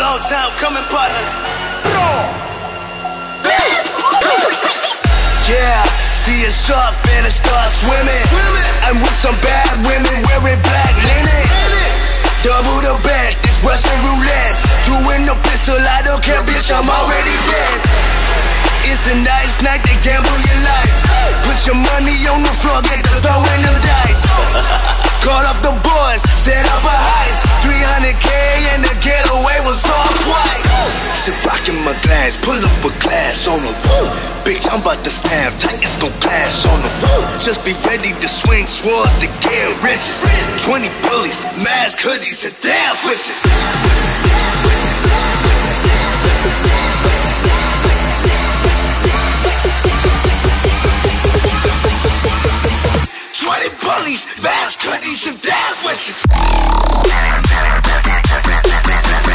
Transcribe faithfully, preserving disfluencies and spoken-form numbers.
long time coming, partner. Yeah, see it sharp and it starts swimming. I'm with some bad women wearing black linen. Double the bet, this Russian roulette. Doing the pistol, I don't care, bitch, I'm already dead. It's a nice night to gamble your life. Put your money on the floor, get to throwing them dice. Call up the boys, set up a heist. three hundred K and the getaway was off white. Sit rockin' my glass, pull up a glass on the roof. Bitch, I'm about to snap, Titans gon' clash on the roof. Just be ready to swing swords to get riches. twenty bullies, mask hoodies, and damn fishes. twenty bullies, mask hoodies, and damn fishes.